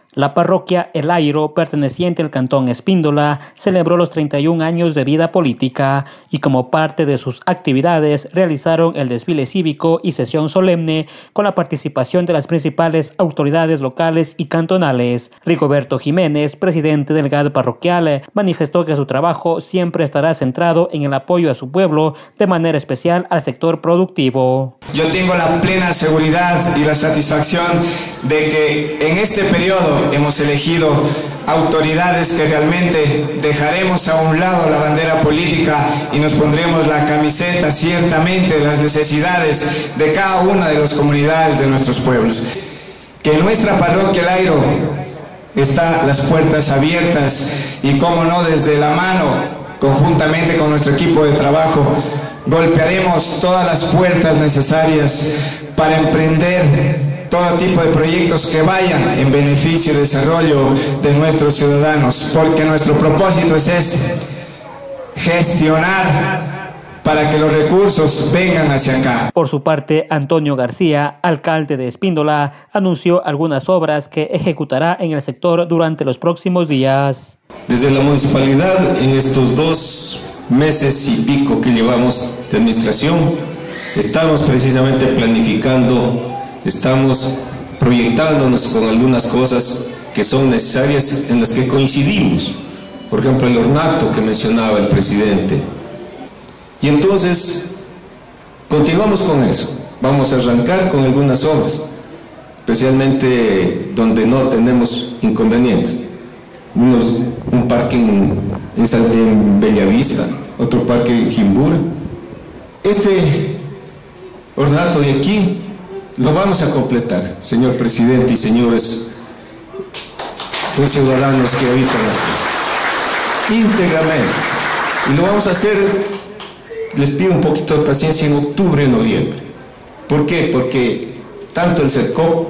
La parroquia El Airo, perteneciente al cantón Espíndola, celebró los 31 años de vida política y como parte de sus actividades realizaron el desfile cívico y sesión solemne con la participación de las principales autoridades locales y cantonales. Rigoberto Jiménez, presidente del GAD parroquial, manifestó que su trabajo siempre estará centrado en el apoyo a su pueblo, de manera especial al sector productivo. Yo tengo la plena seguridad y la satisfacción de que en este periodo hemos elegido autoridades que realmente dejaremos a un lado la bandera política y nos pondremos la camiseta ciertamente de las necesidades de cada una de las comunidades de nuestros pueblos. Que en nuestra parroquia El Airo están las puertas abiertas y, como no, desde la mano, conjuntamente con nuestro equipo de trabajo, golpearemos todas las puertas necesarias para emprender todo tipo de proyectos que vayan en beneficio y desarrollo de nuestros ciudadanos, porque nuestro propósito es ese: gestionar para que los recursos vengan hacia acá. Por su parte, Antonio García, alcalde de Espíndola, anunció algunas obras que ejecutará en el sector durante los próximos días. Desde la municipalidad, en estos 2 meses y pico que llevamos de administración, estamos precisamente planificando, estamos proyectándonos con algunas cosas que son necesarias, en las que coincidimos. Por ejemplo, el ornato que mencionaba el presidente. Y entonces continuamos con eso. Vamos a arrancar con algunas obras, especialmente donde no tenemos inconvenientes. Un parque en Bellavista, otro parque en Jimbura. Este ornato de aquí lo vamos a completar, señor presidente y señores ciudadanos que habitan aquí, íntegramente. Y lo vamos a hacer, les pido un poquito de paciencia, en octubre, noviembre. ¿Por qué? Porque tanto el CERCOP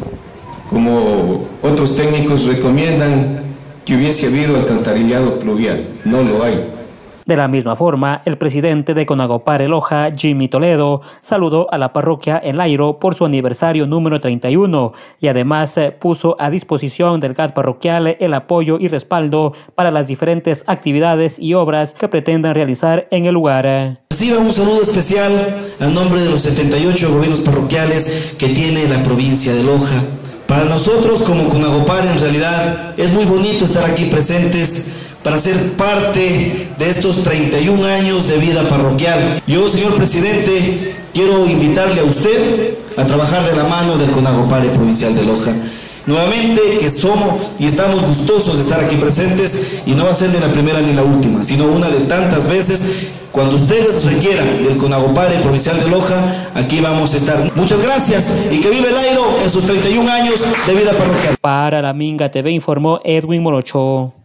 como otros técnicos recomiendan que hubiese habido alcantarillado pluvial. No lo hay. De la misma forma, el presidente de Conagopare Loja, Jimmy Toledo, saludó a la parroquia El Airo por su aniversario número 31 y además puso a disposición del GAD parroquial el apoyo y respaldo para las diferentes actividades y obras que pretendan realizar en el lugar. Reciba un saludo especial a nombre de los 78 gobiernos parroquiales que tiene la provincia de Loja. Para nosotros como Conagopare, en realidad es muy bonito estar aquí presentes para ser parte de estos 31 años de vida parroquial. Yo, señor presidente, quiero invitarle a usted a trabajar de la mano del Conagopare Provincial de Loja. Nuevamente, que somos y estamos gustosos de estar aquí presentes, y no va a ser ni la primera ni la última, sino una de tantas veces. Cuando ustedes requieran el Conagopare Provincial de Loja, aquí vamos a estar. Muchas gracias y que vive El Airo en sus 31 años de vida parroquial. Para La Minga TV informó Edwin Morocho.